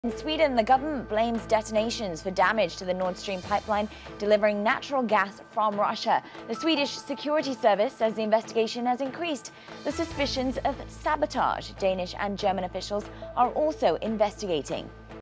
In Sweden, the government blames detonations for damage to the Nord Stream pipeline delivering natural gas from Russia. The Swedish Security Service says the investigation has increased the suspicions of sabotage. Danish and German officials are also investigating.